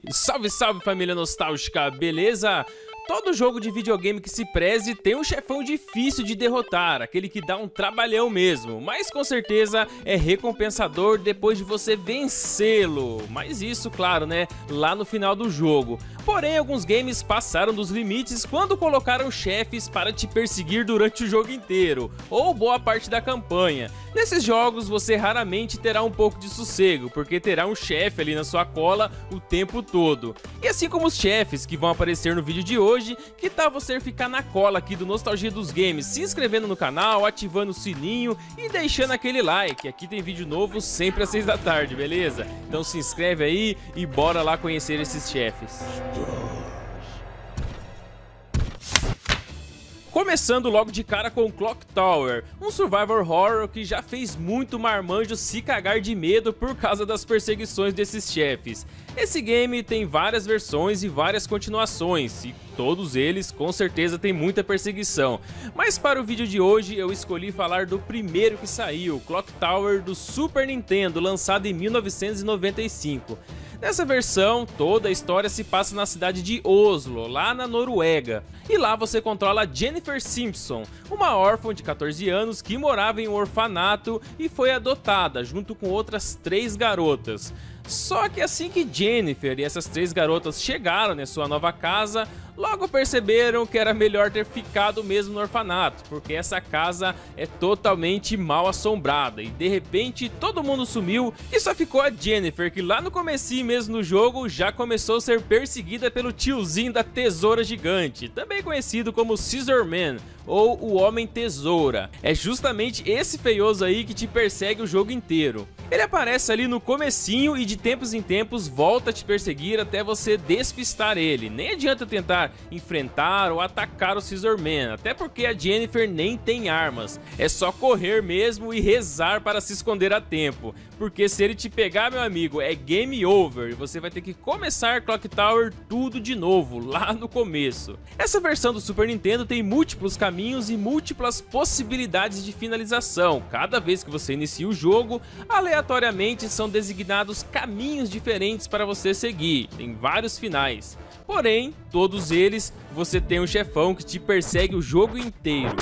Salve, salve família nostálgica, beleza? Todo jogo de videogame que se preze tem um chefão difícil de derrotar, aquele que dá um trabalhão mesmo, mas com certeza é recompensador depois de você vencê-lo. Mas isso, claro, né, lá no final do jogo. Porém, alguns games passaram dos limites quando colocaram chefes para te perseguir durante o jogo inteiro, ou boa parte da campanha. Nesses jogos você raramente terá um pouco de sossego, porque terá um chefe ali na sua cola o tempo todo. E assim como os chefes que vão aparecer no vídeo de hoje, que tal você ficar na cola aqui do Nostalgia dos Games, se inscrevendo no canal, ativando o sininho e deixando aquele like. Aqui tem vídeo novo sempre às 6 da tarde, beleza? Então se inscreve aí e bora lá conhecer esses chefes. Começando logo de cara com Clock Tower, um survival horror que já fez muito marmanjo se cagar de medo por causa das perseguições desses chefes. Esse game tem várias versões e várias continuações, e todos eles com certeza tem muita perseguição. Mas para o vídeo de hoje eu escolhi falar do primeiro que saiu, Clock Tower do Super Nintendo, lançado em 1995. Nessa versão, toda a história se passa na cidade de Oslo, lá na Noruega. E lá você controla Jennifer Simpson, uma órfã de 14 anos que morava em um orfanato e foi adotada, junto com outras 3 garotas. Só que assim que Jennifer e essas 3 garotas chegaram em sua nova casa, logo perceberam que era melhor ter ficado mesmo no orfanato, porque essa casa é totalmente mal assombrada e de repente todo mundo sumiu e só ficou a Jennifer, que lá no comecinho mesmo do jogo já começou a ser perseguida pelo tiozinho da tesoura gigante, também conhecido como Scissor Man, ou o Homem Tesoura. É justamente esse feioso aí que te persegue o jogo inteiro. Ele aparece ali no comecinho e de tempos em tempos volta a te perseguir até você despistar ele. Nem adianta tentar enfrentar ou atacar o Scissor Man, até porque a Jennifer nem tem armas. É só correr mesmo e rezar para se esconder a tempo, porque se ele te pegar, meu amigo, é game over e você vai ter que começar Clock Tower tudo de novo, lá no começo. Essa versão do Super Nintendo tem múltiplos caminhos e múltiplas possibilidades de finalização. Cada vez que você inicia o jogo, aleatoriamente são designados caminhos diferentes para você seguir, tem vários finais. Porém, todos eles você tem um chefão que te persegue o jogo inteiro.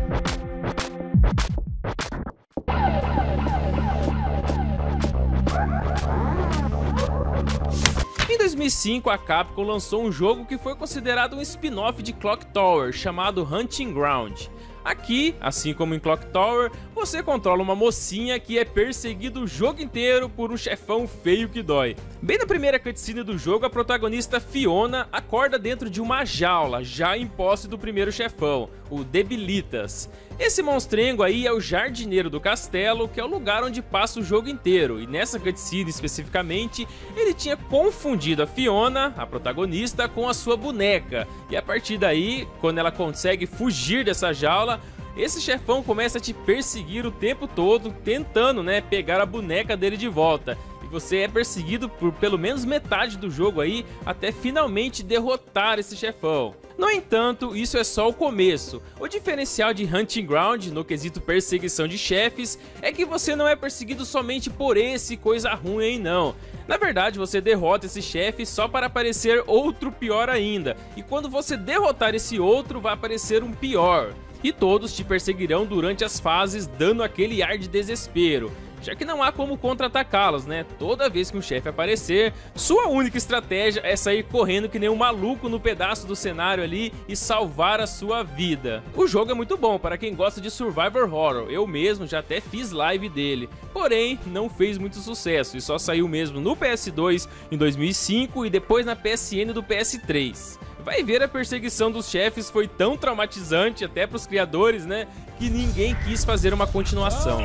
Em 2005, a Capcom lançou um jogo que foi considerado um spin-off de Clock Tower, chamado Hunting Ground. Aqui, assim como em Clock Tower, você controla uma mocinha que é perseguida o jogo inteiro por um chefão feio que dói. Bem na primeira cutscene do jogo, a protagonista Fiona acorda dentro de uma jaula, já em posse do primeiro chefão, o Debilitas. Esse monstrengo aí é o jardineiro do castelo, que é o lugar onde passa o jogo inteiro, e nessa cutscene especificamente, ele tinha confundido a Fiona, a protagonista, com a sua boneca, e a partir daí, quando ela consegue fugir dessa jaula, esse chefão começa a te perseguir o tempo todo, tentando, pegar a boneca dele de volta. E você é perseguido por pelo menos metade do jogo aí, até finalmente derrotar esse chefão. No entanto, isso é só o começo. O diferencial de Hunting Ground, no quesito perseguição de chefes, é que você não é perseguido somente por esse coisa ruim aí não. Na verdade, você derrota esse chefe só para aparecer outro pior ainda. E quando você derrotar esse outro, vai aparecer um pior. E todos te perseguirão durante as fases, dando aquele ar de desespero, já que não há como contra-atacá-los, Toda vez que um chefe aparecer, sua única estratégia é sair correndo que nem um maluco no pedaço do cenário ali e salvar a sua vida. O jogo é muito bom para quem gosta de survival horror, eu mesmo já até fiz live dele, porém não fez muito sucesso e só saiu mesmo no PS2 em 2005 e depois na PSN do PS3. Vai ver, a perseguição dos chefes foi tão traumatizante até para os criadores, que ninguém quis fazer uma continuação.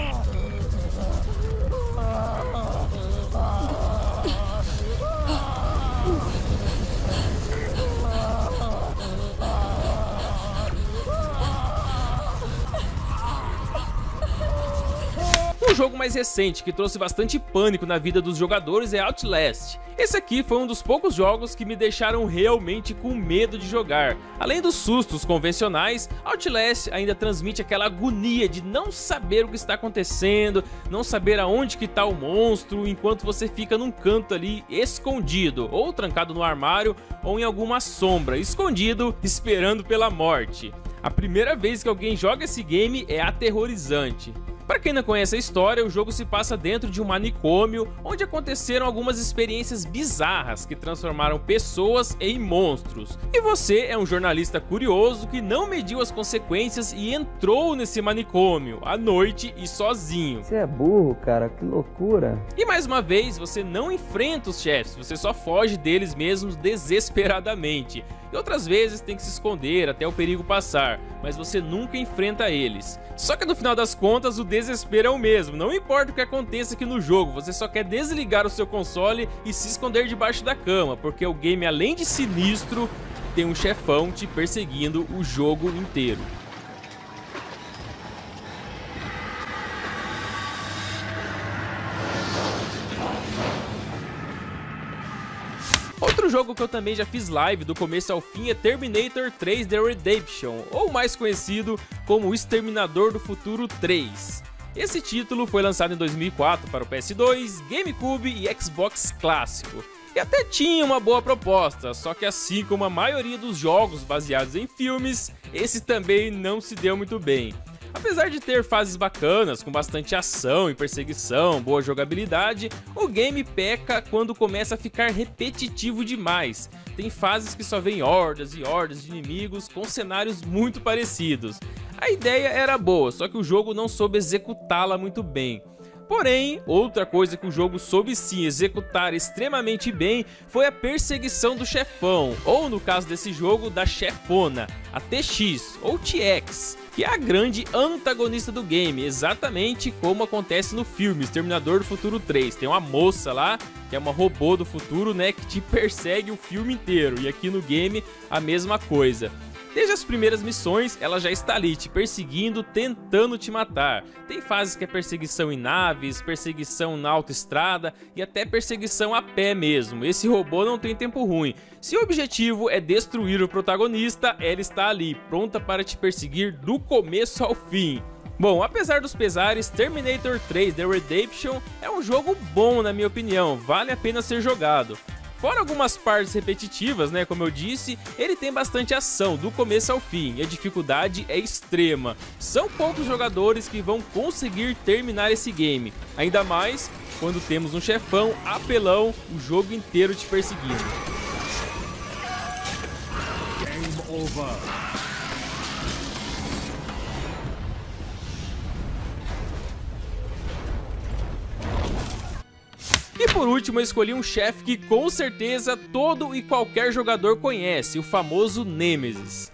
O jogo mais recente que trouxe bastante pânico na vida dos jogadores é Outlast. Esse aqui foi um dos poucos jogos que me deixaram realmente com medo de jogar. Além dos sustos convencionais, Outlast ainda transmite aquela agonia de não saber o que está acontecendo, não saber aonde que está o monstro, enquanto você fica num canto ali escondido, ou trancado no armário, ou em alguma sombra, escondido, esperando pela morte. A primeira vez que alguém joga esse game é aterrorizante. Para quem não conhece a história, o jogo se passa dentro de um manicômio, onde aconteceram algumas experiências bizarras que transformaram pessoas em monstros. E você é um jornalista curioso que não mediu as consequências e entrou nesse manicômio, à noite e sozinho. Você é burro, cara, que loucura. E mais uma vez, você não enfrenta os chefes, você só foge deles mesmos desesperadamente. E outras vezes tem que se esconder até o perigo passar, mas você nunca enfrenta eles. Só que no final das contas o desespero é o mesmo, não importa o que aconteça aqui no jogo, você só quer desligar o seu console e se esconder debaixo da cama, porque o game, além de sinistro, tem um chefão te perseguindo o jogo inteiro. Outro jogo que eu também já fiz live do começo ao fim é Terminator 3 The Redemption, ou mais conhecido como O Exterminador do Futuro 3. Esse título foi lançado em 2004 para o PS2, GameCube e Xbox clássico. E até tinha uma boa proposta, só que assim como a maioria dos jogos baseados em filmes, esse também não se deu muito bem. Apesar de ter fases bacanas, com bastante ação e perseguição, boa jogabilidade, o game peca quando começa a ficar repetitivo demais. Tem fases que só vem hordas e hordas de inimigos com cenários muito parecidos. A ideia era boa, só que o jogo não soube executá-la muito bem. Porém, outra coisa que o jogo soube sim executar extremamente bem foi a perseguição do chefão, ou no caso desse jogo, da chefona, a TX ou TX, que é a grande antagonista do game, exatamente como acontece no filme Exterminador do Futuro 3. Tem uma moça lá, que é uma robô do futuro, né, que te persegue o filme inteiro, e aqui no game a mesma coisa. Desde as primeiras missões, ela já está ali te perseguindo, tentando te matar. Tem fases que é perseguição em naves, perseguição na autoestrada e até perseguição a pé mesmo. Esse robô não tem tempo ruim. Se o objetivo é destruir o protagonista, ela está ali, pronta para te perseguir do começo ao fim. Bom, apesar dos pesares, Terminator 3 The Redemption é um jogo bom na minha opinião, vale a pena ser jogado. Fora algumas partes repetitivas, né, como eu disse, ele tem bastante ação do começo ao fim e a dificuldade é extrema. São poucos jogadores que vão conseguir terminar esse game, ainda mais quando temos um chefão apelão o jogo inteiro te perseguindo. Game over. E por último eu escolhi um chefe que com certeza todo e qualquer jogador conhece, o famoso Nemesis.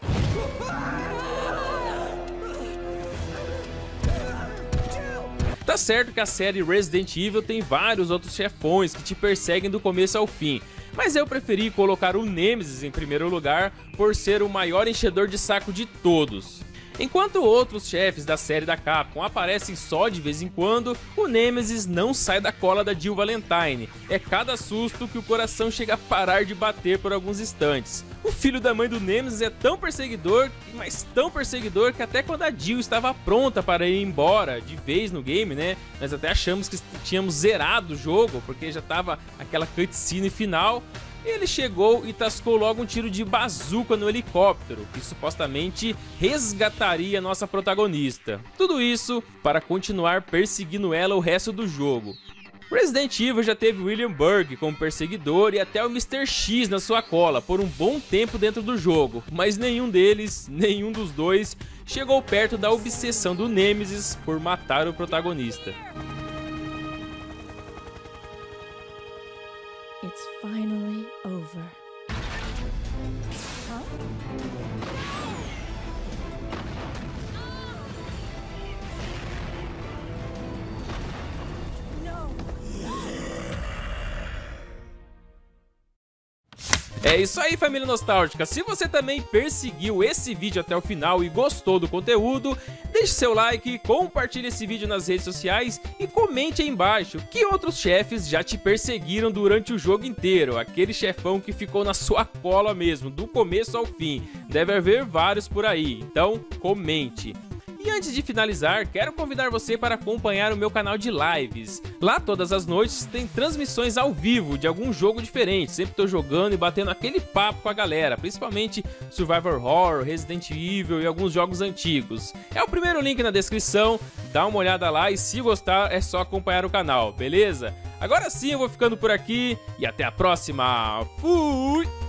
Tá certo que a série Resident Evil tem vários outros chefões que te perseguem do começo ao fim, mas eu preferi colocar o Nemesis em primeiro lugar por ser o maior enchedor de saco de todos. Enquanto outros chefes da série da Capcom aparecem só de vez em quando, o Nemesis não sai da cola da Jill Valentine. É cada susto que o coração chega a parar de bater por alguns instantes. O filho da mãe do Nemesis é tão perseguidor, mas tão perseguidor que até quando a Jill estava pronta para ir embora de vez no game, né? Nós até achamos que tínhamos zerado o jogo, porque já estava aquela cutscene final. Ele chegou e tascou logo um tiro de bazuca no helicóptero, que supostamente resgataria nossa protagonista. Tudo isso para continuar perseguindo ela o resto do jogo. Resident Evil já teve William Burke como perseguidor e até o Mr. X na sua cola por um bom tempo dentro do jogo, mas nenhum deles, nenhum dos dois, chegou perto da obsessão do Nemesis por matar o protagonista. It's finally over. É isso aí, família nostálgica. Se você também perseguiu esse vídeo até o final e gostou do conteúdo, deixe seu like, compartilhe esse vídeo nas redes sociais e comente aí embaixo que outros chefes já te perseguiram durante o jogo inteiro. Aquele chefão que ficou na sua cola mesmo, do começo ao fim. Deve haver vários por aí, então comente. E antes de finalizar, quero convidar você para acompanhar o meu canal de lives. Lá todas as noites tem transmissões ao vivo de algum jogo diferente. Sempre estou jogando e batendo aquele papo com a galera, principalmente Survivor Horror, Resident Evil e alguns jogos antigos. É o primeiro link na descrição, dá uma olhada lá e se gostar é só acompanhar o canal, beleza? Agora sim eu vou ficando por aqui e até a próxima. Fui!